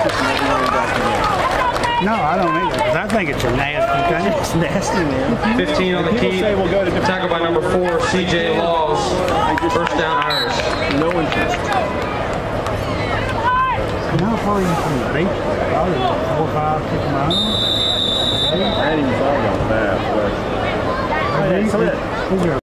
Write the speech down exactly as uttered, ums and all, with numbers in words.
No, I don't either, because I think it's a nasty, it's nasty there. fifteen on the key. We'll go to Tackle by number four, C J Laws. First down Irish. no interest. No, probably from the beach. Probably four, five, six miles. I hadn't even thought about that. But... These are